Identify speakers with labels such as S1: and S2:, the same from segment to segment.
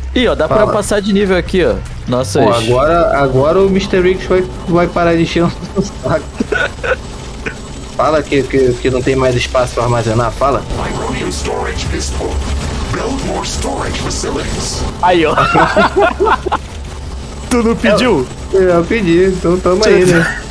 S1: Ih, ó, dá pra passar de nível aqui, ó. Nossas...
S2: Bom, agora o Mr. Riggs vai parar de encher o saco. Fala que não tem mais espaço pra armazenar, fala.
S1: Aí, ó. Tu não pediu?
S2: Eu pedi, então tamo aí, né?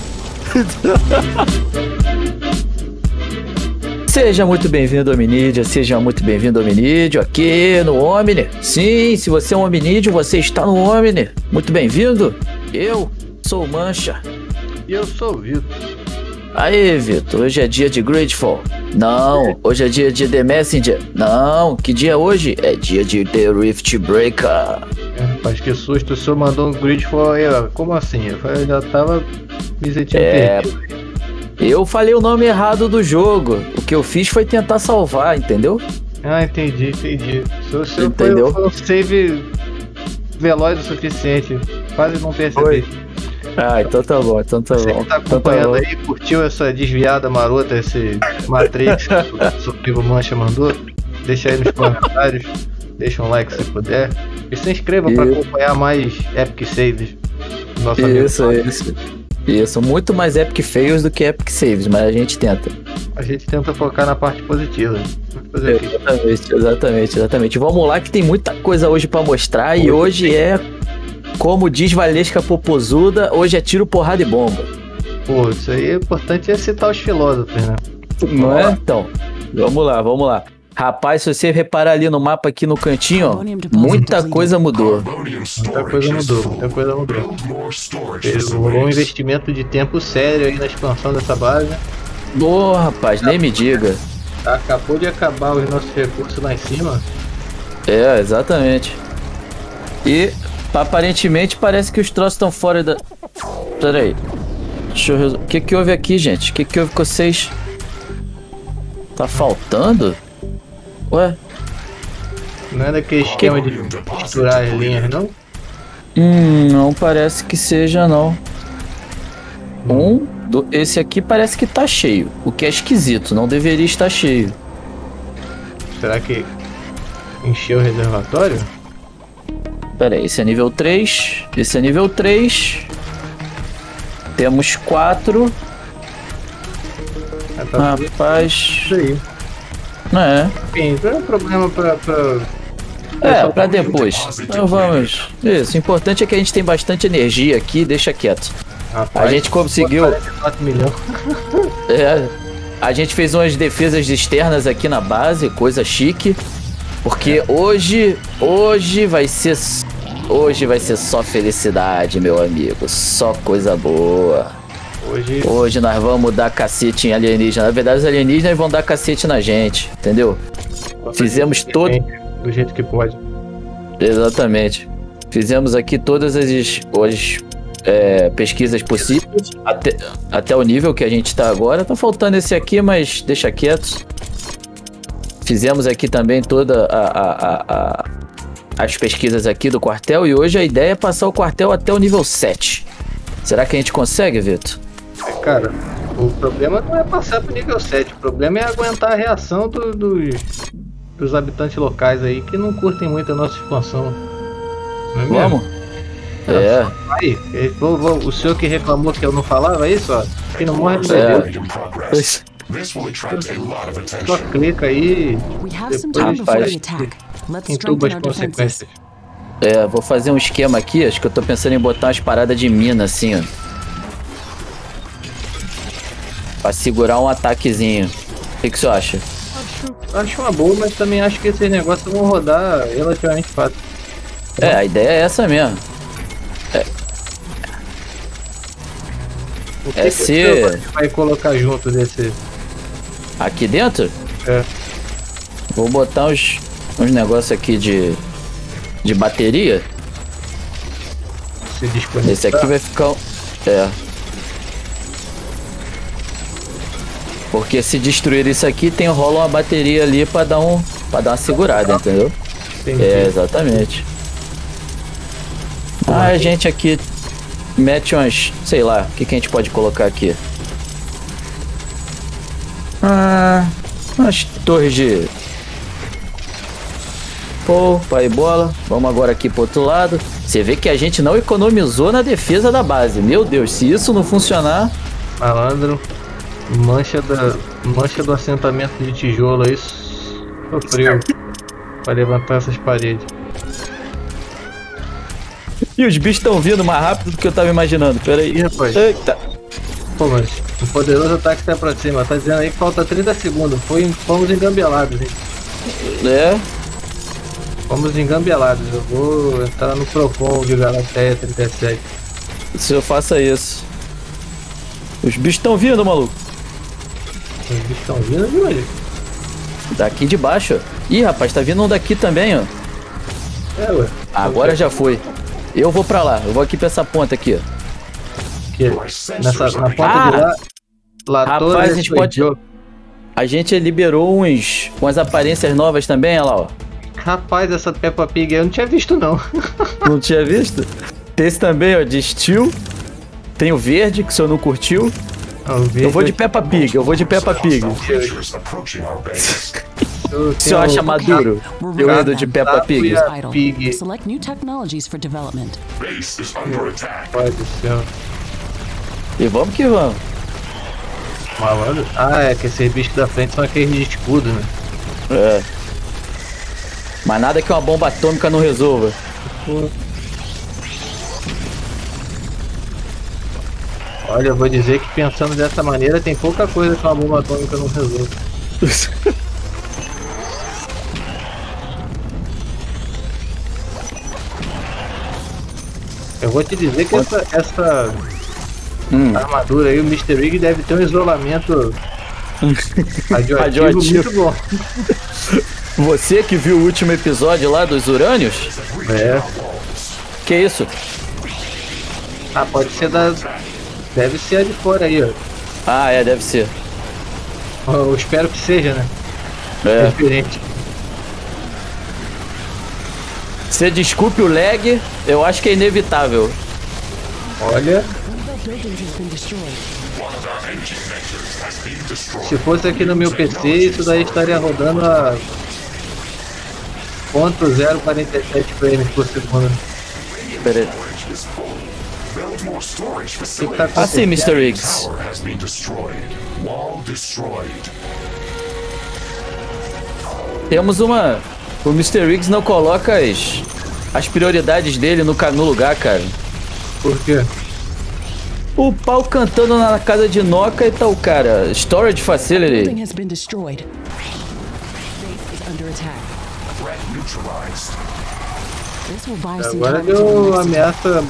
S1: Seja muito bem-vindo, Hominídeo. Seja muito bem-vindo, Hominídeo, aqui no Omni. Sim, se você é um Hominídeo, você está no Omni. Muito bem-vindo. Eu sou o Mancha.
S2: E eu sou o Vitor.
S1: Aí, Vitor, hoje é dia de Grateful. Não, hoje é dia de The Messenger. Não, que dia é hoje? É dia de The Rift Breaker.
S2: Rapaz, que susto, o senhor mandou um Grateful aí, ó. Como assim? Eu já tava me sentindo perdido.
S1: Eu falei o nome errado do jogo. O que eu fiz foi tentar salvar, entendeu?
S2: Ah, entendi. O senhor
S1: Entendeu?
S2: foi um save veloz o suficiente. Quase não percebi.
S1: Foi. Ah, então tá bom,
S2: Você que tá acompanhando aí, curtiu essa desviada marota, esse Matrix que o seu amigo Mancha mandou? Deixa aí nos comentários, deixa um like se puder. E se inscreva pra acompanhar mais Epic Saves do nosso amigo.
S1: Isso, muito mais Epic Fails do que Epic Saves, mas a gente tenta.
S2: A gente tenta focar na parte positiva.
S1: Exatamente. Vamos lá que tem muita coisa hoje pra mostrar e hoje é, como diz Valesca Popozuda, hoje é tiro, porrada e bomba.
S2: Pô, isso aí é importante citar os filósofos, né?
S1: Não é? Então, vamos lá. Rapaz, se você reparar ali no mapa aqui no cantinho, ó, muita coisa mudou.
S2: Muita coisa mudou. Rolou um investimento de tempo sério aí na expansão dessa base.
S1: Boa, rapaz, nem me diga.
S2: Acabou de acabar os nossos recursos lá em cima.
S1: É, exatamente. E aparentemente parece que os troços estão fora da... Pera aí. Deixa eu resolver. O que houve aqui, gente? O que houve com vocês? Tá faltando? Ué?
S2: Não é daquele esquema de misturar as linhas, não?
S1: Não parece que seja, não. Esse aqui parece que tá cheio. O que é esquisito, não deveria estar cheio.
S2: Será que encheu o reservatório?
S1: Pera aí, esse é nível 3. Esse é nível 3. Temos 4. Rapaz.
S2: Isso aí. Enfim, não é problema pra
S1: depois. Então vamos. Isso, o importante é que a gente tem bastante energia aqui, deixa quieto.
S2: Rapaz,
S1: a gente conseguiu.
S2: 4 milhões.
S1: A gente fez umas defesas externas aqui na base, coisa chique. Porque hoje vai ser só felicidade, meu amigo. Só coisa boa. Hoje nós vamos dar cacete em alienígena. Na verdade, os alienígenas vão dar cacete na gente, entendeu? Fizemos todo...
S2: Do jeito que pode.
S1: Exatamente. Fizemos aqui todas as pesquisas possíveis, até o nível que a gente tá agora. Tá faltando esse aqui, mas deixa quieto. Fizemos aqui também toda as pesquisas aqui do quartel. E hoje a ideia é passar o quartel até o nível 7. Será que a gente consegue, Vitor?
S2: Cara, o problema não é passar pro nível 7, o problema é aguentar a reação dos habitantes locais aí que não curtem muito a nossa expansão. Não é
S1: Vamos?
S2: Mesmo? Aí, o senhor que reclamou que eu não falava isso, ó, quem não morre não bebeu. Só clica aí depois entuba as consequências.
S1: Vou fazer um esquema aqui, acho que eu tô pensando em botar umas paradas de mina assim, ó. Pra segurar um ataquezinho. O que você acha?
S2: Acho uma boa, mas também acho que esses negócios vão rodar relativamente fácil.
S1: A ideia é essa mesmo.
S2: O que você vai colocar junto desse...
S1: Aqui dentro? Vou botar uns negócios aqui de bateria. Esse aqui vai ficar... Porque se destruir isso aqui, rola uma bateria ali pra dar uma segurada, entendeu?
S2: Entendi.
S1: Exatamente. A gente aqui mete umas... Sei lá, o que a gente pode colocar aqui? Umas torres de... Pô, pai bola. Vamos agora aqui pro outro lado. Você vê que a gente não economizou na defesa da base. Meu Deus, se isso não funcionar...
S2: Malandro, mancha do assentamento de tijolo aí sofreu pra levantar essas paredes.
S1: E os bichos estão vindo mais rápido do que eu tava imaginando. Pera aí.
S2: Ih, rapaz.
S1: Eita.
S2: Pô, mas o poderoso ataque tá pra cima. Tá dizendo aí que falta 30 segundos. Fomos engambelados, hein?
S1: É.
S2: Fomos engambelados. Eu vou entrar no Procon de Galateia 37.
S1: Se eu faça isso. Os bichos estão vindo, maluco.
S2: Os bichos estão vindo de onde?
S1: Daqui de baixo. Ih, rapaz, tá vindo um daqui também, ó.
S2: É, ué.
S1: Agora já foi. Eu vou pra lá. Eu vou aqui pra essa ponta aqui, ó.
S2: Aqui. Na ponta de lá.
S1: Rapaz, a gente pode... A gente liberou umas aparências novas também, olha lá, ó.
S2: Rapaz, essa Peppa Pig eu não tinha visto, não.
S1: Não tinha visto? Tem esse também, ó, de Steel. Tem o verde, que o senhor não curtiu. Eu vou de Peppa Pig, eu vou de Peppa Pig. O senhor acha maduro? Eu ando de Peppa Pig.
S3: Select new technologies for development.
S2: Pai do céu.
S1: E vamos que vamos.
S2: Malandro. Ah, é que esses bichos da frente são aqueles de escudo, né?
S1: É. Mas nada que uma bomba atômica não resolva.
S2: Olha, eu vou dizer que pensando dessa maneira tem pouca coisa que uma bomba atômica não resolve. Eu vou te dizer que essa armadura aí, o Mr. Rig deve ter um isolamento radioativo muito bom.
S1: Você que viu o último episódio lá dos urânios?
S2: É.
S1: Que isso?
S2: Ah, pode ser da... Deve ser a de fora aí, ó.
S1: Ah, é, deve ser.
S2: Eu espero que seja, né?
S1: É.
S2: Diferente.
S1: Você desculpe o lag, eu acho que é inevitável.
S2: Olha... Se fosse aqui no meu PC, isso daí estaria rodando a... .047 frames por segundo.
S1: Pera aí.
S2: O que tá
S1: Assim, Mr. Riggs. Temos uma... O Mr. Riggs não coloca as prioridades dele no lugar, cara.
S2: Por quê?
S3: O pau cantando na casa de Noca e tal, cara. Storage facility.
S2: Agora deu ameaça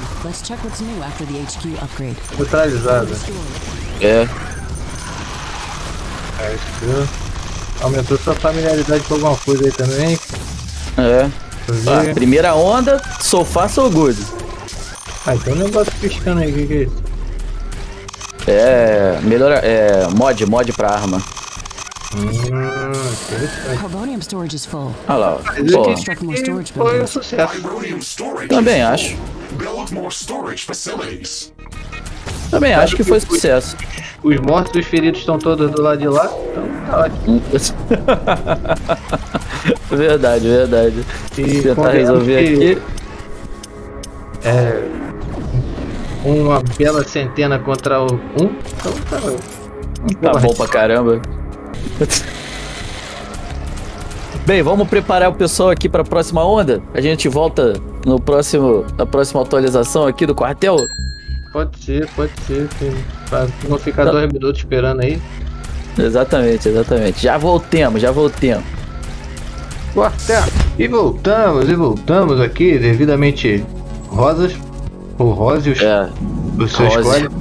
S2: neutralizada.
S1: É.
S2: Aumentou sua familiaridade com alguma coisa aí também.
S1: É. Ah, primeira onda, so far so good.
S2: Ah, então o negócio piscando aí, o que é isso?
S1: É. Melhora. É. Mod pra arma.
S3: Carbonium storage is full.
S1: Olha lá, ó.
S2: Foi um sucesso.
S1: Também acho. Também acho que foi sucesso.
S2: Os mortos e os feridos estão todos do lado de lá, então tá ótimo.
S1: Verdade, verdade.
S2: E
S1: tentar resolver aqui.
S2: É. Uma bela centena contra um. Então
S1: Tá bom pra caramba. Bem, vamos preparar o pessoal aqui para a próxima onda? A gente volta na próxima atualização aqui do quartel?
S2: Pode ser, sim. Pra não ficar 2 minutos esperando aí.
S1: Exatamente. Já voltemos.
S2: Quartel. E voltamos aqui, devidamente rosas, ou róseos, do seu escolhe.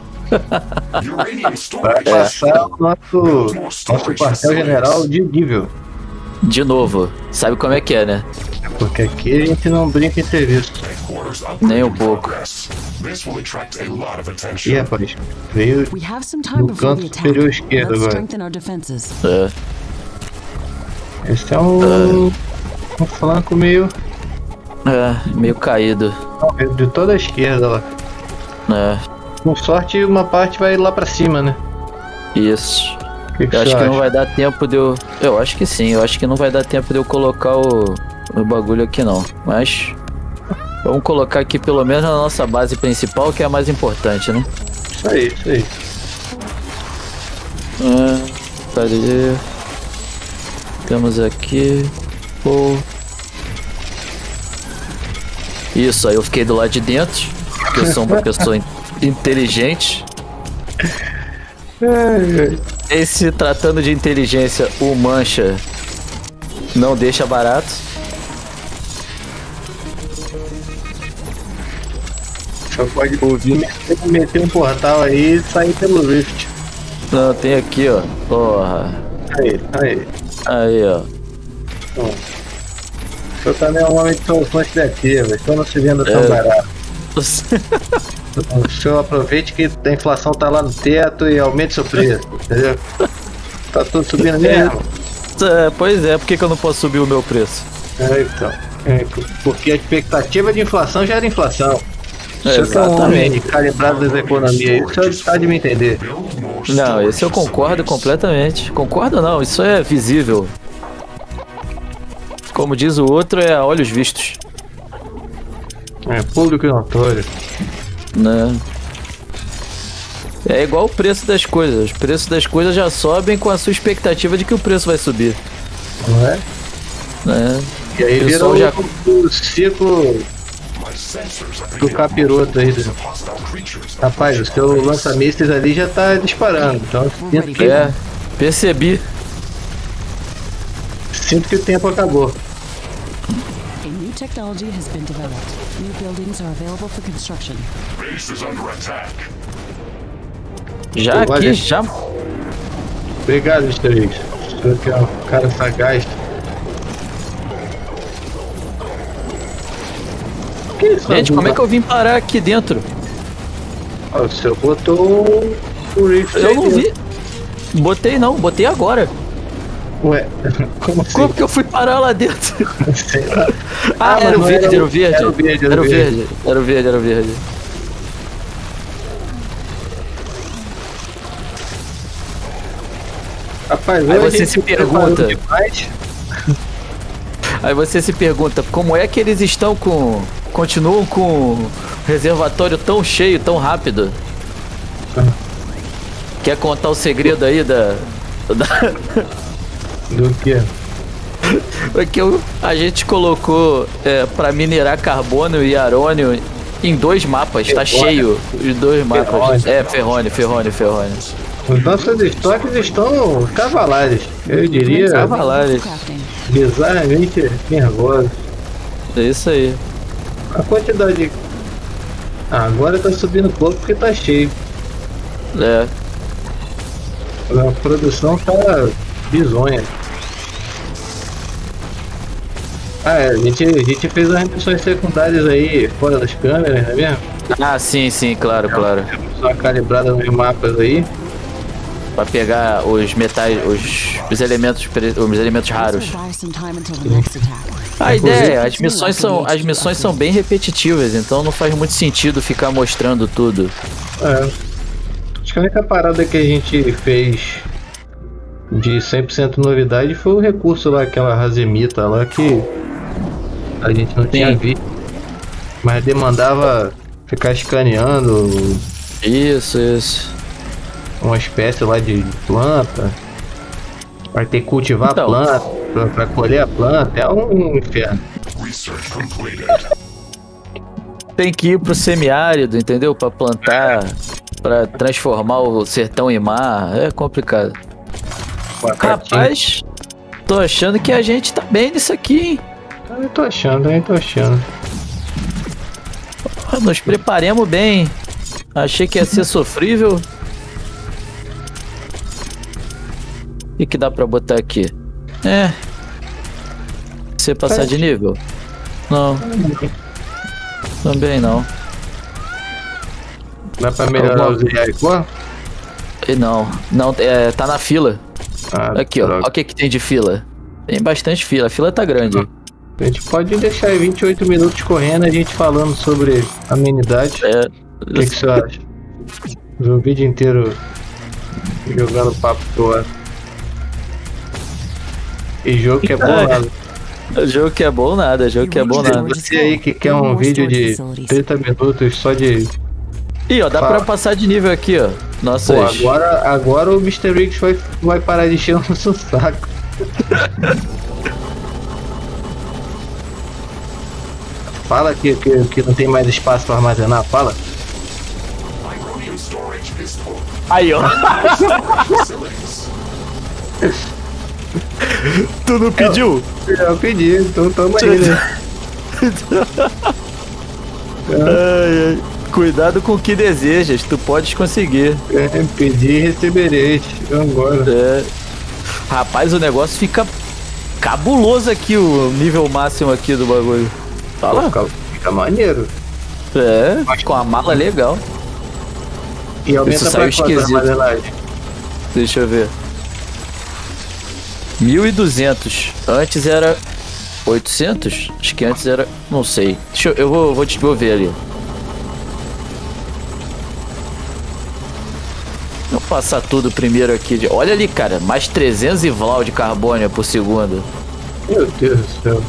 S2: Para passar o nosso quartel-general de nível.
S1: De novo, sabe como é que é, né?
S2: Porque aqui a gente não brinca em serviço.
S1: Nem um pouco.
S2: Ih, rapaz, veio no canto superior esquerdo agora. Esse é um flanco meio
S1: caído.
S2: De toda a esquerda lá. Com sorte, uma parte vai lá pra cima, né?
S1: Isso.
S2: Que
S1: eu acho que não vai dar tempo de eu... Eu acho que sim, eu acho que não vai dar tempo de eu colocar o o bagulho aqui não. Mas vamos colocar aqui pelo menos na nossa base principal, que é a mais importante, né?
S2: Isso aí, isso aí.
S1: Cadê? Temos aqui. Pô. Isso, aí eu fiquei do lado de dentro, porque eu sou uma pessoa inteligente. Esse, tratando de inteligência, o Mancha não deixa barato.
S2: Só pode meter um portal aí e sair pelo Rift.
S1: Não, tem aqui, ó. Porra.
S2: Aí.
S1: Aí, ó.
S2: O senhor também é um homem de soluções criativas, então não se venda tão barato. O senhor aproveite que a inflação tá lá no teto e aumente seu preço, entendeu? Tá tudo subindo mesmo.
S1: Pois é, por que eu não posso subir o meu preço?
S2: Então. Porque a expectativa de inflação já era inflação.
S1: Exatamente.
S2: Você é um homem calibrado das economias, isso está de me entender.
S1: Não, esse eu concordo completamente. Concordo não, isso é visível. Como diz o outro, é a olhos vistos.
S2: É público e notório.
S1: Né? É igual o preço das coisas. Os preços das coisas já sobem com a sua expectativa de que o preço vai subir.
S2: Não é?
S1: Né?
S2: E aí vira o ciclo do capiroto aí. Rapaz, o seu lança-mísseis ali já tá disparando. Então
S1: percebi.
S2: Sinto que o tempo acabou.
S4: A new technology has been developed. New buildings are available for construction.
S1: Já aqui, já.
S2: Obrigado, Mr. X. O senhor que é um cara sagaz.
S1: Gente, como é que eu vim parar aqui dentro?
S2: O senhor botou o Rift.
S1: Eu não vi. Botei agora.
S2: Ué, como assim?
S1: Como que eu fui parar lá dentro?
S2: Sei lá.
S1: Era o verde.
S2: Era o verde. Rapaz,
S1: aí você se pergunta. Aí você se pergunta, como é que eles estão continuam com o reservatório tão cheio, tão rápido? Quer contar o segredo aí
S2: do que?
S1: Porque a gente colocou pra minerar carbono e arônio em 2 mapas, tá cheio os 2 mapas. Ferrônio.
S2: Os nossos estoques estão cavalares, eu diria.
S1: Cavalares.
S2: Bizarramente nervosos.
S1: É isso aí.
S2: A quantidade. Agora tá subindo pouco porque tá cheio. A produção tá bizonha. A gente fez as missões secundárias aí fora das câmeras, não é mesmo?
S1: Sim, claro.
S2: Uma calibrada nos mapas aí.
S1: Pra pegar os metais, os elementos raros. A ideia, as missões são bem repetitivas, então não faz muito sentido ficar mostrando tudo.
S2: Acho que a única parada que a gente fez de 100% novidade foi o recurso lá, aquela razemita lá que a gente não tinha visto, mas demandava ficar escaneando.
S1: Isso.
S2: Uma espécie lá de planta. Vai ter que cultivar a planta pra colher a planta. É um inferno.
S1: Tem que ir pro semiárido, entendeu? Pra plantar, pra transformar o sertão em mar. É complicado. Rapaz, tô achando que a gente tá bem nisso aqui, hein?
S2: Eu tô achando.
S1: Nos preparemos bem. Achei que ia ser sofrível. O que dá pra botar aqui? Você passar de nível? Não. Também não.
S2: Dá pra melhorar os Iaricó?
S1: Não, tá na fila. Aqui, ó. Olha o que tem de fila. Tem bastante fila. A fila tá grande.
S2: A gente pode deixar aí 28 minutos correndo, a gente falando sobre amenidade. O que você acha? O vídeo inteiro jogando papo pro ar. E jogo que é bolado.
S1: Jogo que é bom nada, jogo que é bom nada.
S2: Você aí que quer um vídeo de 30 minutos só de...
S1: Ih, ó, dá pra passar de nível aqui, ó. Nossa,
S2: Pô, agora o Mr. Riggs vai parar de encher o nosso saco. Fala que não tem mais espaço pra armazenar, fala.
S1: Aí, ó. Tu não pediu?
S2: Eu pedi, então tamo aí, né?
S1: Ai, ai. Cuidado com o que desejas, tu podes conseguir.
S2: Pedi e receberei. Agora.
S1: É. Rapaz, o negócio fica cabuloso aqui, o nível máximo aqui do bagulho. Fala.
S2: Fica maneiro.
S1: É, com a mala legal.
S2: E aumenta
S1: Isso
S2: pra
S1: saiu
S2: quanto a
S1: esquisito.
S2: armazenagem?
S1: Deixa eu ver. 1.200. Antes era 800? Acho que antes era... Não sei. Eu vou ver ali. Vou passar tudo primeiro aqui. Olha ali, cara. Mais 300 Vlau de carbônio por segundo.
S2: Meu Deus do céu.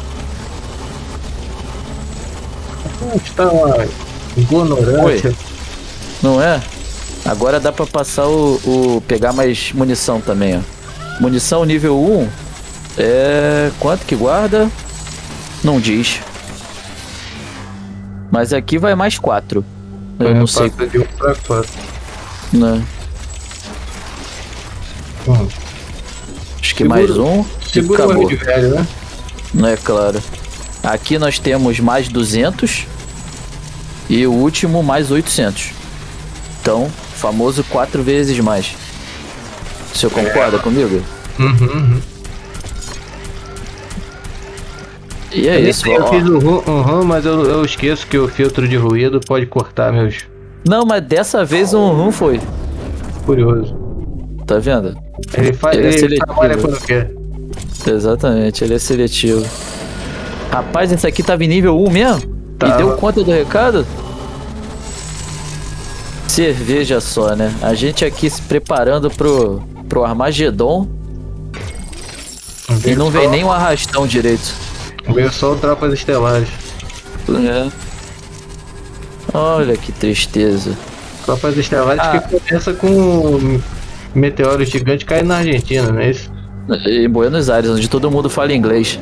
S2: Está uma ignorância.
S1: Não é? Agora dá pra passar pegar mais munição também, ó. Munição nível 1 é... Quanto que guarda? Não diz. Mas aqui vai mais 4. Eu não sei.
S2: De 1 pra 4.
S1: Né? Acho que mais um.
S2: Segura o de velho, né?
S1: Não é claro. Aqui nós temos mais 200. E o último mais 800. Então, famoso 4 vezes mais. O senhor concorda comigo?
S2: Uhum.
S1: E é isso,
S2: Eu fiz mas eu esqueço que o filtro de ruído pode cortar meus...
S1: Não, mas dessa vez um foi.
S2: Curioso.
S1: Tá vendo?
S2: Ele
S1: é seletivo.
S2: trabalha quando quer.
S1: Exatamente, ele é seletivo. Rapaz, esse aqui tava em nível 1 mesmo?
S2: Tava.
S1: E deu conta do recado? Cerveja só, né? A gente aqui se preparando pro Armagedon. E não vem nem um arrastão direito.
S2: Veio só o Tropas Estelares.
S1: É. Olha que tristeza.
S2: Tropas Estelares que começa com meteoro gigante caindo na Argentina, não é isso?
S1: Em Buenos Aires, onde todo mundo fala inglês.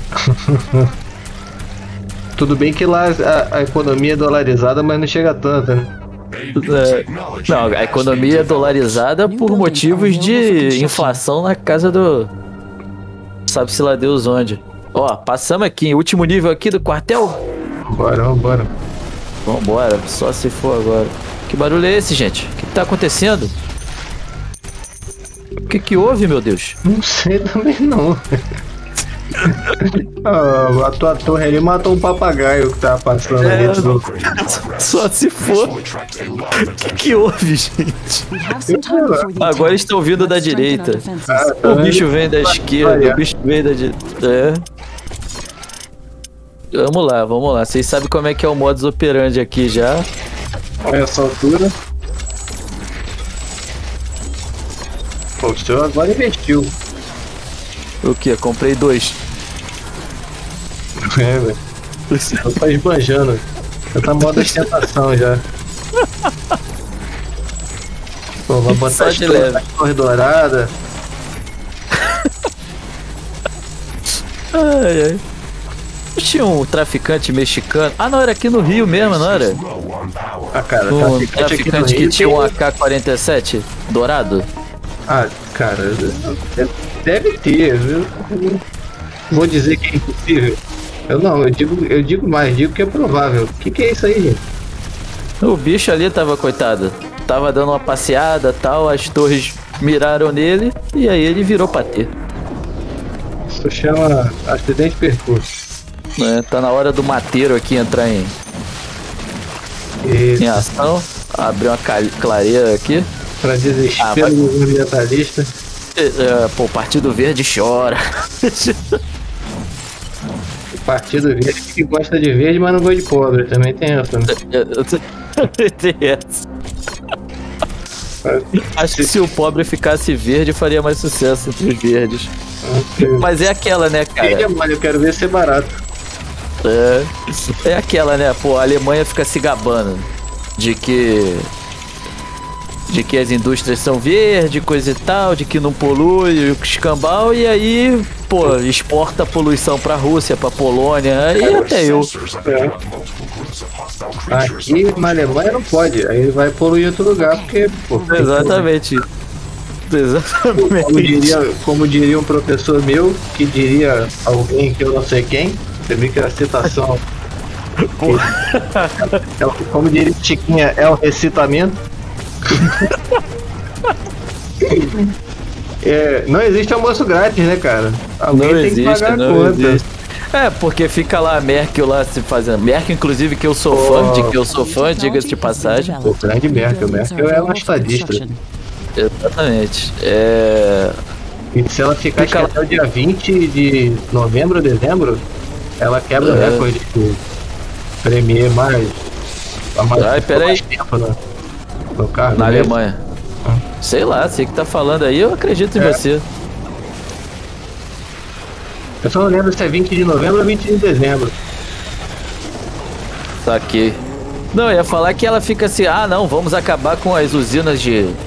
S2: Tudo bem que lá a economia é dolarizada, mas não chega tanto, né?
S1: Não, a economia é dolarizada por motivos de inflação na casa do... Sabe-se lá Deus onde. Ó, passamos aqui, último nível aqui do quartel.
S2: Vambora.
S1: Vambora, só se for agora. Que barulho é esse, gente? O que tá acontecendo? O que houve, meu Deus?
S2: Não sei também não. A tua torre ali matou um papagaio que tava passando ali.
S1: Só se for. O que houve, gente? Agora estão vindo da direita. O bicho vem da esquerda, o bicho vem da direita. É. Vamos lá. Vocês sabem como é que é o modus operandi aqui já.
S2: Olha essa altura. Pô, o senhor agora investiu.
S1: O que? Comprei 2.
S2: É, velho. Eu tô esbanjando. Já tá modo ostentação já. Pô, vou botar
S1: Só de leve.
S2: a torre dourada.
S1: Ai. Tinha um traficante mexicano. Ah, não, era aqui no Rio mesmo, não era?
S2: Ah, cara,
S1: Um traficante que tinha um AK-47 dourado.
S2: Ah, cara, deve ter, viu? Vou dizer que é impossível. Eu digo mais, digo que é provável. O que é isso aí, gente?
S1: O bicho ali tava, coitado, tava dando uma passeada e tal, as torres miraram nele e aí ele virou patê.
S2: Isso chama acidente de percurso.
S1: Tá na hora do mateiro aqui entrar em ação. Abrir uma clareira aqui.
S2: Pra desespero do ambientalista.
S1: Pô, o Partido Verde chora.
S2: O Partido Verde que gosta de verde, mas não gosta de pobre. Também tem essa, né?
S1: Tem essa. Acho que se o pobre ficasse verde, faria mais sucesso entre os verdes. Mas é aquela, né, cara?
S2: Mano, eu quero ver ser barato.
S1: É aquela, né? Pô, a Alemanha fica se gabando de que as indústrias são verdes, coisa e tal, de que não polui, o escambau, e aí, pô, exporta a poluição pra Rússia, pra Polônia, aí até eu.
S2: Aqui na Alemanha não pode, aí vai poluir outro lugar, porque, pô.
S1: Exatamente. Exatamente.
S2: Como diria um professor meu, que diria alguém que eu não sei quem, você viu que a citação. Como diria Chiquinha, é o recitamento. Não existe almoço grátis, né, cara? Alguém tem que pagar a conta.
S1: Existe. Porque fica lá a Merkel lá se fazendo. Merkel, inclusive, que eu sou fã, diga-se de passagem.
S2: O grande Merkel é uma estadista.
S1: Exatamente.
S2: E se ela ficar até o dia 20 de novembro ou dezembro, ela quebra o recorde do Premier mais tempo no cargo.
S1: Na Alemanha. Sei lá, você que tá falando aí, eu acredito em você.
S2: Eu só não lembro se é 20 de novembro ou 20 de dezembro.
S1: Saquei. Não, eu ia falar que ela fica assim, não, vamos acabar com as usinas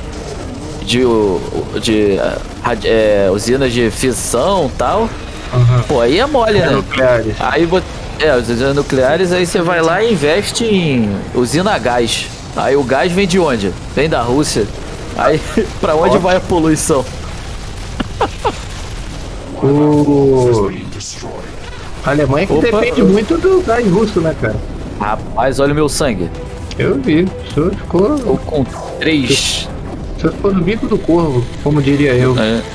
S1: usinas de fissão e tal. Pô, aí é mole, né?
S2: Nucleares.
S1: Aí as usinas nucleares, aí você vai lá e investe em usina a gás. Aí o gás vem de onde? Vem da Rússia. Aí pra onde vai a poluição?
S2: A Alemanha que depende muito do gás russo, né, cara?
S1: Rapaz, olha o meu sangue.
S2: Eu vi, o senhor ficou...
S1: Tô com 3.
S2: O senhor ficou no bico do corvo, como diria eu.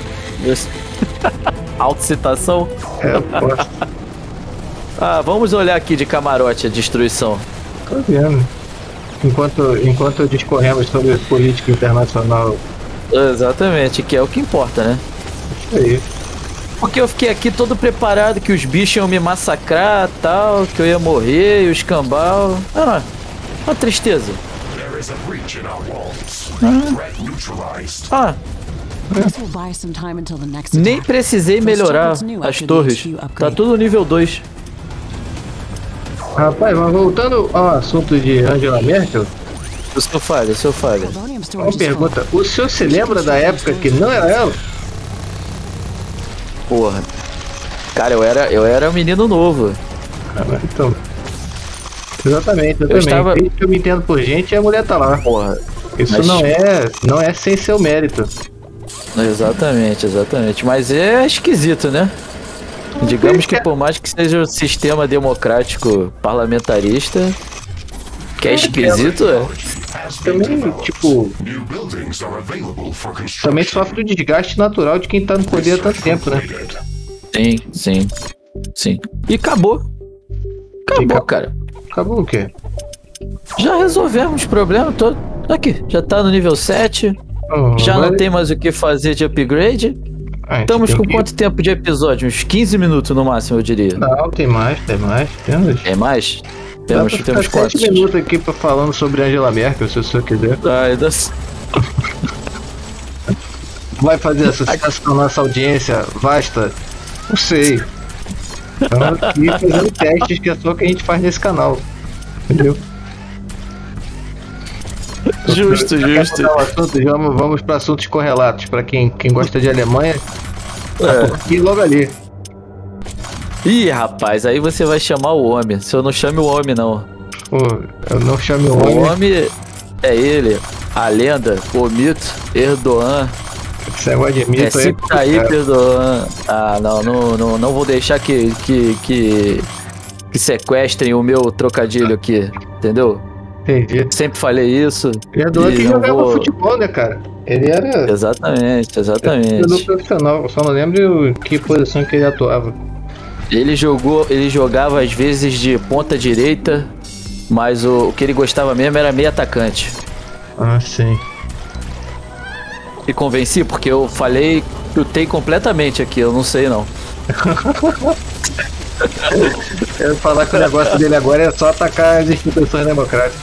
S1: Autocitação?
S2: Eu posso.
S1: Vamos olhar aqui de camarote a destruição.
S2: Tô vendo. Enquanto discorremos sobre política internacional.
S1: Exatamente, que é o que importa, né?
S2: Isso aí.
S1: Porque eu fiquei aqui todo preparado que os bichos iam me massacrar, tal, que eu ia morrer, e o escambau. Uma tristeza. Nem precisei melhorar as torres. Tá tudo nível 2.
S2: Rapaz, mas voltando ao assunto de Angela Merkel.
S1: O senhor falha.
S2: Uma pergunta, o senhor se lembra da época que não era ela?
S1: Porra. Cara, eu era um menino novo.
S2: Então. Exatamente, eu também. Desde que eu me entendo por gente, a mulher tá lá.
S1: Porra.
S2: Isso não é sem seu mérito.
S1: Exatamente. Mas é esquisito, né? Digamos que por mais que seja um sistema democrático parlamentarista, que é esquisito,
S2: também, tipo, também sofre o desgaste natural de quem tá no poder há tanto tempo, né?
S1: Sim. E acabou. Cara.
S2: Acabou o quê?
S1: Já resolvemos o problema todo. Aqui, já tá no nível 7. Já não tem mais o que fazer de upgrade. Estamos com quanto tempo de episódio? Uns 15 minutos no máximo, eu diria.
S2: Não, tem mais.
S1: Tem mais? Temos quantos?
S2: 7 minutos aqui falando sobre Angela Merkel, se o senhor quiser. Vai fazer sucesso na nossa audiência vasta? Não sei. Estamos aqui fazendo testes que é só que a gente faz nesse canal. Entendeu?
S1: Justo.
S2: Vamos para assuntos correlatos. Para quem gosta de Alemanha, aqui logo ali.
S1: Ih, rapaz, aí você vai chamar o homem. Se eu não chame o homem, não.
S2: Eu não chamo o homem.
S1: O homem é ele, a lenda, o mito, Erdogan.
S2: Esse negócio de mito
S1: aí. Tayyip Erdogan. Não vou deixar que sequestrem o meu trocadilho aqui, entendeu?
S2: Entendi.
S1: Sempre falei isso.
S2: Erdogan que jogava futebol, né, cara? Ele era...
S1: Exatamente.
S2: Jogador profissional, eu só não lembro que posição que ele atuava.
S1: Ele jogava às vezes de ponta direita, mas o que ele gostava mesmo era meio atacante.
S2: Sim.
S1: Me convenci porque eu chutei completamente aqui, eu não sei não.
S2: Eu ia falar que o negócio dele agora é só atacar as instituições democráticas.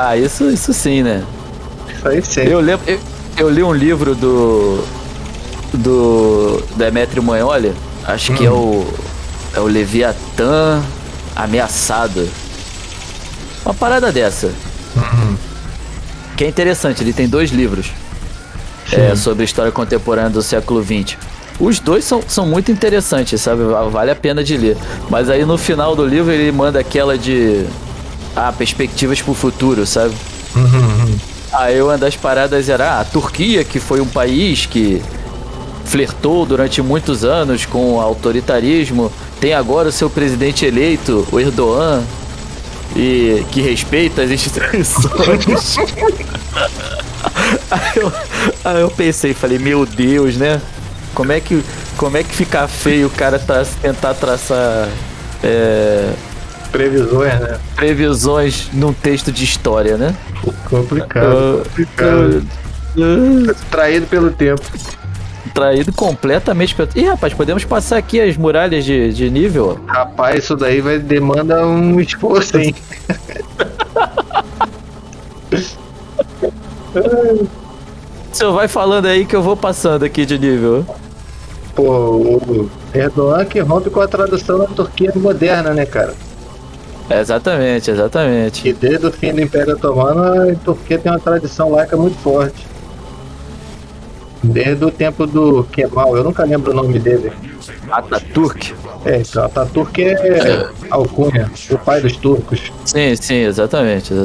S1: Isso sim, né?
S2: Isso aí sim.
S1: Eu li um livro do Demetrio Magnoli. Acho que é o Leviatã Ameaçado. Uma parada dessa. Que é interessante, ele tem 2 livros sobre história contemporânea do século XX. Os 2 são muito interessantes, sabe? Vale a pena de ler. Mas aí no final do livro ele manda aquela de perspectivas pro futuro, sabe? Aí uma das paradas era a Turquia, que foi um país que flertou durante muitos anos com o autoritarismo, tem agora o seu presidente eleito, o Erdogan, e que respeita as instituições. Aí eu pensei, falei, meu Deus, né? Como é que fica feio o cara tentar traçar
S2: Previsões, né?
S1: previsões num texto de história, né?
S2: Complicado. Traído pelo tempo.
S1: Traído completamente. Ih, rapaz, podemos passar aqui as muralhas de nível?
S2: Rapaz, isso daí demanda um esforço, hein?
S1: O senhor vai falando aí que eu vou passando aqui de nível.
S2: Pô, o Erdogan que rompe com a tradução da Turquia moderna, né, cara?
S1: Exatamente.
S2: Que desde o fim do Império Otomano, a Turquia tem uma tradição laica muito forte. Desde o tempo do Kemal, eu nunca lembro o nome dele.
S1: Ataturk?
S2: Então, Ataturk é alcunha, o pai dos turcos.
S1: Sim, exatamente.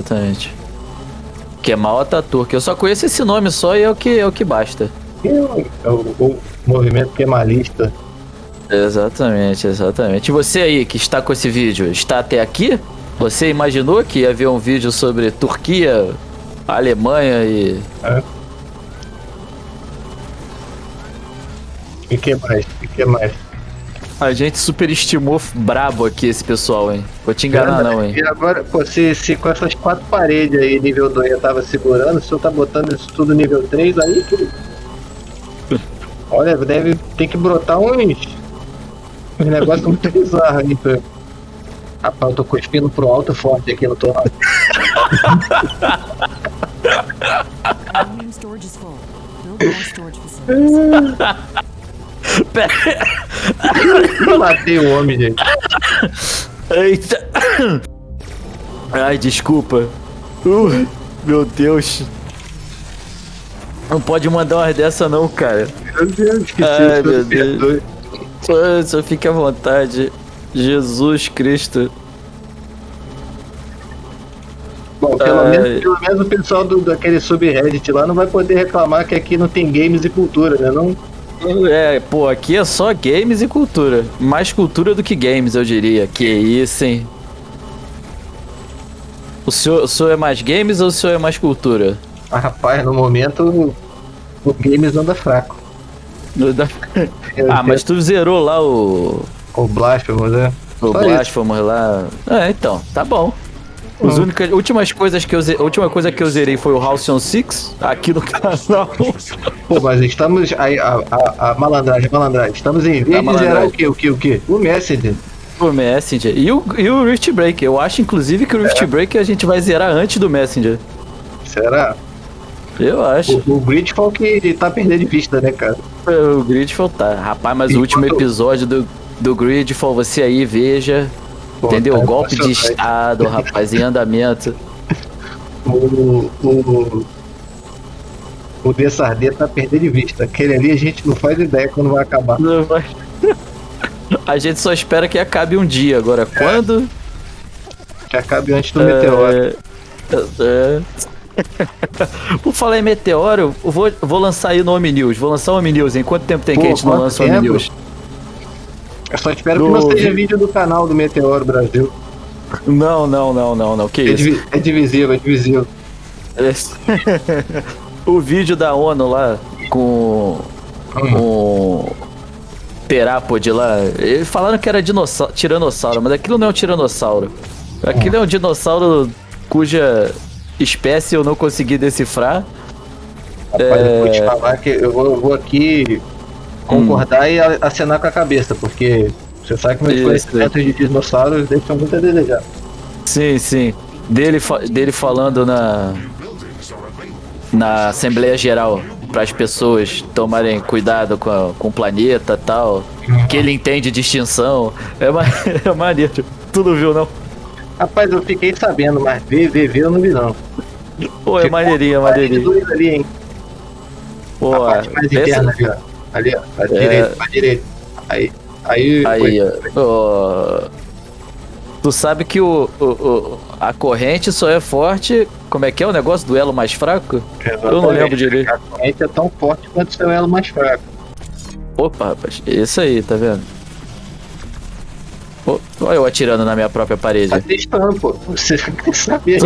S1: Kemal Ataturk. Eu só conheço esse nome só e é o que basta.
S2: E o movimento kemalista.
S1: Exatamente. E você aí que está com esse vídeo, está até aqui? Você imaginou que ia ver um vídeo sobre Turquia, Alemanha e...
S2: E que mais?
S1: A gente superestimou brabo aqui esse pessoal, hein? Vou te enganar não, hein?
S2: E agora, pô, se com essas 4 paredes aí, nível 2 eu tava segurando, o senhor tá botando isso tudo nível 3 aí, que... Olha, tem que brotar uns negócios muito bizarros aí, pô. Rapaz, eu tô cuspindo pro alto forte aqui no torrado.
S4: Premium storage is full. Build more storage facilities.
S2: Eu matei o homem, gente.
S1: Eita! Ai, desculpa. Meu Deus. Não pode mandar umas dessa não, cara.
S2: Meu Deus, esqueci.
S1: Ai, meu Deus. Só fique à vontade. Jesus Cristo.
S2: Bom, pelo menos o pessoal daquele subreddit lá não vai poder reclamar que aqui não tem games e cultura, né? Não...
S1: Aqui é só games e cultura. Mais cultura do que games, eu diria. Que isso, hein? O senhor é mais games ou o senhor é mais cultura?
S2: Rapaz, no momento o games anda fraco.
S1: Mas tu zerou lá o
S2: Blasphemous, né?
S1: O Blasphemous lá. Então, tá bom. A última coisa que eu zerei foi o Halcyon 6 aqui no canal.
S2: Pô, mas estamos aí, a malandragem. Estamos em vez de zerar o quê? O Messenger.
S1: O Messenger. E o Rift Break. Eu acho, inclusive, que o Rift Break a gente vai zerar antes do Messenger.
S2: Será?
S1: Eu acho.
S2: O Gridfall que tá perdendo de vista, né, cara?
S1: O Gridfall tá. Rapaz, mas o último episódio do Gridfall, você aí veja. Pô, entendeu? Tá golpe de estado, rapaz, em andamento.
S2: O Dessardê tá perdendo de vista. Aquele ali a gente não faz ideia quando vai acabar.
S1: Não vai. A gente só espera que acabe um dia. Agora, quando?
S2: Que acabe antes do meteoro.
S1: Por falar em meteoro, eu vou lançar aí no Omninews. Vou lançar o Omninews. Em quanto tempo tem que a gente não lança o Omninews?
S2: Eu só espero que não seja vídeo do canal do Meteoro Brasil.
S1: Não. Que isso?
S2: É divisível.
S1: O vídeo da ONU lá com o terápode lá, eles falaram que era tiranossauro, mas aquilo não é um tiranossauro. Aquilo é um dinossauro cuja espécie eu não consegui decifrar.
S2: Rapaz, eu vou te falar que eu vou aqui concordar e acenar com a cabeça, porque você sabe que meus conhecimentos de dinossauros deixam muito a desejar.
S1: Sim. Dele falando na Assembleia Geral para as pessoas tomarem cuidado com o planeta e tal. Que ele entende de extinção. É maneiro. Tu não viu, não?
S2: Rapaz, eu fiquei sabendo, mas ver eu não vi não.
S1: Pô, é maneirinho, é maneirinho.
S2: Ali, hein?
S1: Pô,
S2: a parte mais interna ali, ó. Ali, ó. Pra direita. Aí,
S1: ó. Tu sabe que a corrente só é forte. Como é que é o negócio do elo mais fraco?
S2: Exatamente.
S1: Eu não lembro direito.
S2: A corrente é tão forte quanto o seu elo mais fraco.
S1: Opa, rapaz, isso aí, tá vendo? Olha eu atirando na minha própria parede.
S2: Tá testando, pô. Você tem que saber.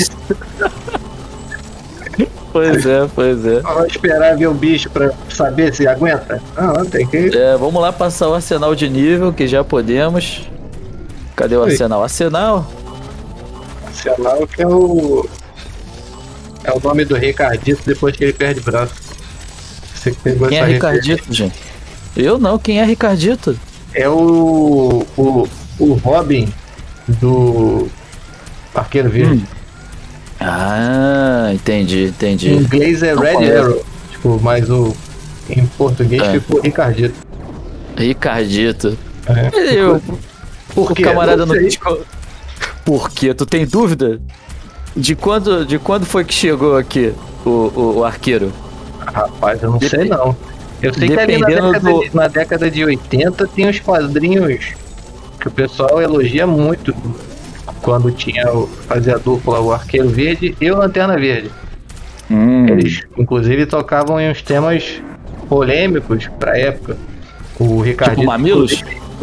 S1: Pois é.
S2: Vamos esperar ver o bicho pra saber se aguenta? Não, tem que...
S1: Vamos lá passar o arsenal de nível, que já podemos. Cadê o arsenal? Arsenal
S2: que é o... É o nome do Ricardito depois que ele perde braço. Você que pegou
S1: Quem é Ricardito, gente? Eu não, quem é Ricardito?
S2: É o Robin do Arqueiro Verde.
S1: Ah, entendi.
S2: Em inglês é Red Arrow, tipo, mas em português ficou Ricardito.
S1: Ricardito.
S2: É.
S1: Por que? Camarada não Por quê? Tu tem dúvida? De quando foi que chegou aqui o arqueiro?
S2: Rapaz, eu não sei não. Eu sei que ali na década de 80 tem uns quadrinhos que o pessoal elogia muito quando fazia a dupla o Arqueiro Verde e o Lanterna Verde. Eles inclusive tocavam em uns temas polêmicos pra época. O Ricardito,
S1: tipo Mamilos?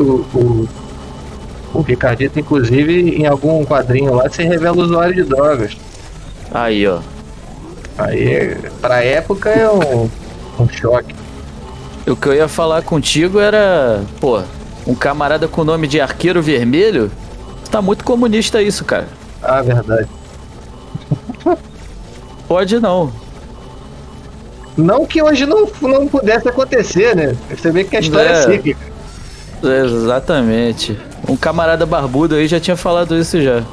S2: O Ricardito, inclusive, em algum quadrinho lá, se revela usuário de drogas.
S1: Aí, ó.
S2: Aí, pra época, é um choque.
S1: O que eu ia falar contigo era, pô, um camarada com o nome de Arqueiro Vermelho. Tá muito comunista isso, cara.
S2: Ah, verdade.
S1: Pode não.
S2: Não que hoje não pudesse acontecer, né? Você vê que a história é cíclica.
S1: Exatamente. Um camarada barbudo aí já tinha falado isso já.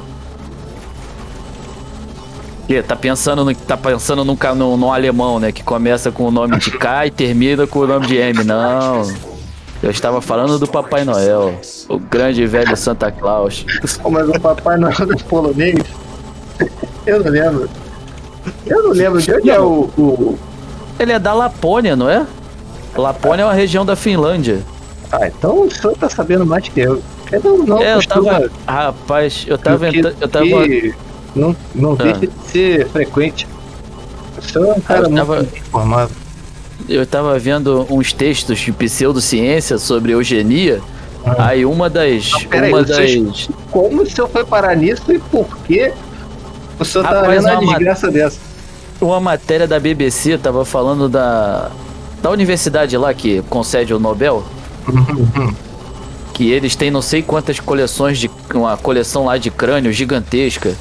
S1: Que tá pensando num alemão, né? Que começa com o nome de K e termina com o nome de M. Não. Eu estava falando do Papai Noel, o grande e velho Santa Claus.
S2: Mas o Papai Noel é polonês? Eu não lembro. De onde é o...
S1: Ele é da Lapônia, não é? Lapônia é uma região da Finlândia.
S2: Ah, então o senhor tá sabendo mais que eu.
S1: Rapaz, eu tava...
S2: Não deixa de ser frequente. O senhor é um cara muito informado.
S1: Eu tava vendo uns textos de pseudociência sobre eugenia. Aí
S2: como o senhor foi parar nisso e por que o senhor tá vendo uma desgraça dessa?
S1: Uma matéria da BBC tava falando da universidade lá que concede o Nobel. Que eles têm não sei quantas coleções uma coleção lá de crânio gigantesca.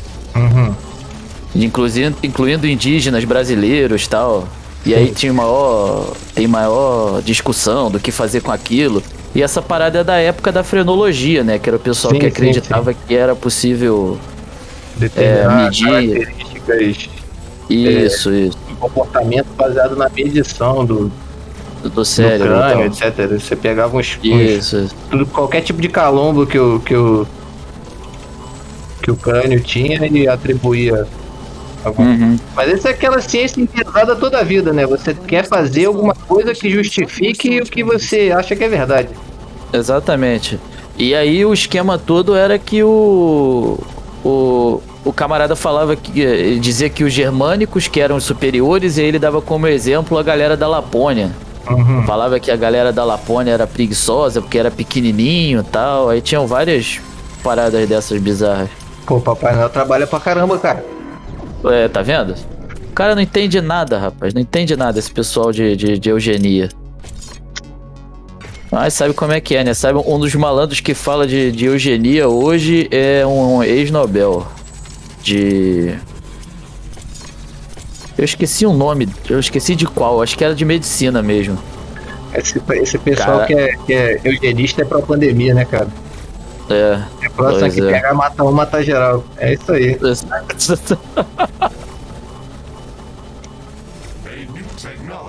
S1: Incluindo indígenas brasileiros e tal. E aí tem maior discussão do que fazer com aquilo. E essa parada é da época da frenologia, né? Que era o pessoal que acreditava que era possível medir
S2: características.
S1: Isso.
S2: Comportamento baseado na medição do
S1: cérebro,
S2: do crânio, etc. Você pegava qualquer tipo de calombo que o crânio tinha e atribuía. Mas essa é aquela ciência enterrada toda a vida, né? Você quer fazer alguma coisa que justifique o que você acha que é verdade.
S1: Exatamente. E aí o esquema todo era que o camarada falava ele dizia que os germânicos que eram superiores, e ele dava como exemplo a galera da Lapônia. Falava que a galera da Lapônia era preguiçosa porque era pequenininho e tal. Aí tinham várias paradas dessas bizarras.
S2: Pô, Papai Noel trabalha pra caramba, cara.
S1: Tá vendo? O cara não entende nada, rapaz. Não entende nada esse pessoal de eugenia. Mas sabe como é que é, né? Sabe, um dos malandros que fala de eugenia hoje é um ex-Nobel. Eu esqueci o nome. Eu esqueci de qual. Acho que era de medicina mesmo.
S2: Esse pessoal que é eugenista é pra pandemia, né, cara?
S1: É
S2: próxima que pegar, mata um, mata geral. É isso aí.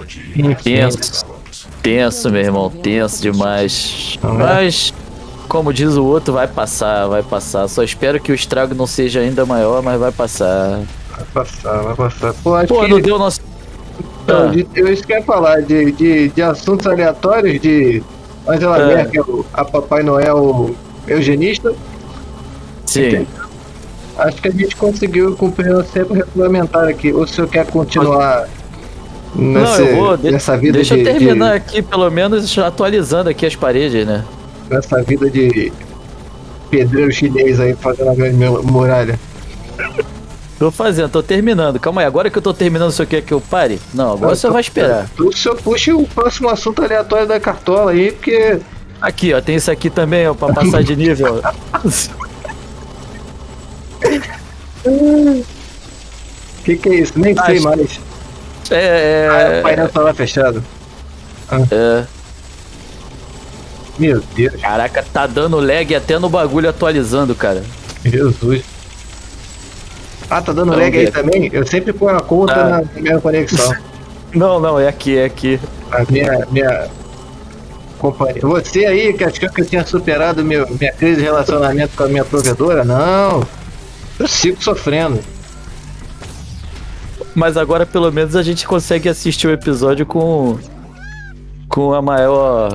S1: Tenso, meu irmão, tenso demais.
S2: Não é?
S1: Mas, como diz o outro, vai passar, vai passar. Só espero que o estrago não seja ainda maior, mas vai passar.
S2: Vai passar. Pô, acho
S1: Pô,
S2: que...
S1: não deu nosso...
S2: Então, eu isso que eu ia falar, de assuntos aleatórios, de Angela Merkel, a Papai Noel eugenista.
S1: Sim.
S2: Acho que a gente conseguiu cumprir o tempo regulamentar aqui. Ou se o senhor quer continuar nessa vida
S1: deixa eu terminar aqui, pelo menos atualizando aqui as paredes, né?
S2: Nessa vida de pedreiro chinês aí fazendo a grande muralha.
S1: Tô terminando. Calma aí, agora que eu tô terminando, o senhor quer que eu pare? Não, agora você vai esperar.
S2: O senhor puxa o próximo assunto aleatório da cartola aí, porque...
S1: Aqui, ó, tem isso aqui também, ó, pra passar de nível.
S2: Que é isso? Nem sei mais. O painel tá lá fechado. Meu Deus.
S1: Caraca, tá dando lag até no bagulho atualizando, cara.
S2: Jesus. Ah, tá dando lag aí também? Eu sempre ponho a conta na minha conexão.
S1: Não, é aqui.
S2: A minha companhia. Você aí, que achou que eu tinha superado minha crise de relacionamento com a minha provedora? Não. Eu sigo sofrendo.
S1: Mas agora pelo menos a gente consegue assistir o episódio com a maior...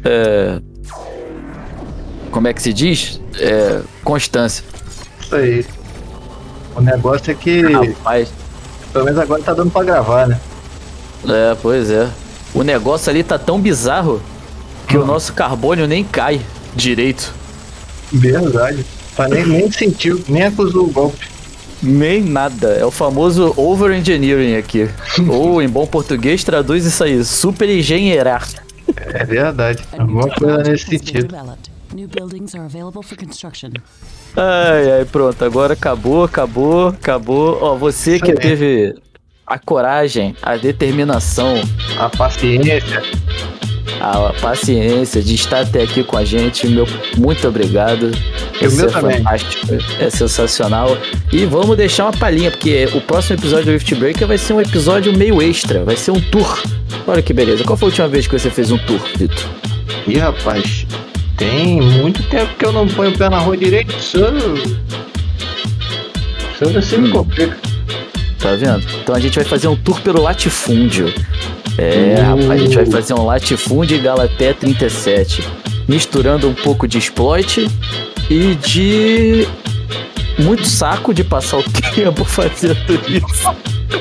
S1: como é que se diz? Constância.
S2: Isso aí. O negócio é que...
S1: Rapaz.
S2: Pelo menos agora tá dando pra gravar, né?
S1: Pois é. O negócio ali tá tão bizarro que o nosso carbônio nem cai direito.
S2: Verdade. Nem sentiu, nem acusou o golpe.
S1: Nem nada. É o famoso over-engineering aqui. Ou, em bom português, traduz isso aí. Super engenheirar.
S2: É verdade. Alguma coisa nesse sentido.
S4: New buildings are available for construction.
S1: Ai, pronto. Agora acabou. Ó, você que teve a coragem, a determinação,
S2: a paciência
S1: de estar até aqui com a gente, muito obrigado.
S2: Isso é
S1: fantástico, é sensacional. E vamos deixar uma palhinha, porque o próximo episódio do Rift Breaker vai ser um episódio meio extra, vai ser um tour. Olha que beleza. Qual foi a última vez que você fez um tour, Vitor?
S2: Ih, rapaz, tem muito tempo que eu não ponho o pé na rua direito. Isso você me complica.
S1: Tá vendo? Então a gente vai fazer um tour pelo latifúndio. Rapaz, a gente vai fazer um latifúndio e Galatea 37, misturando um pouco de exploit e de muito saco de passar o tempo fazendo isso.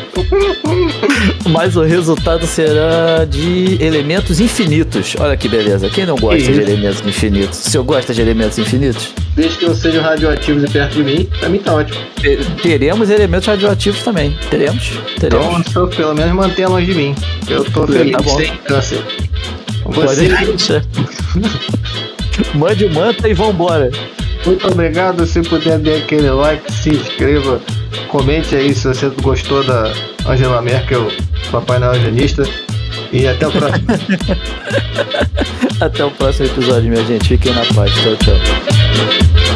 S1: Mas o resultado será de elementos infinitos. Olha que beleza. Quem não gosta de elementos infinitos? O senhor gosta de elementos infinitos?
S2: Desde que não sejam radioativos e perto de mim, pra mim tá ótimo.
S1: Teremos elementos radioativos também. Teremos.
S2: Então, só pelo menos mantenha longe de mim. Eu tô feliz sem câncer. Você...
S1: Mande o manta e vambora.
S2: Muito obrigado. Se puder dar aquele like, se inscreva, comente aí se você gostou da Angela Merkel, Papai Noel eugenista. E até o próximo.
S1: Até o próximo episódio, minha gente. Fiquem na paz. Tchau, tchau.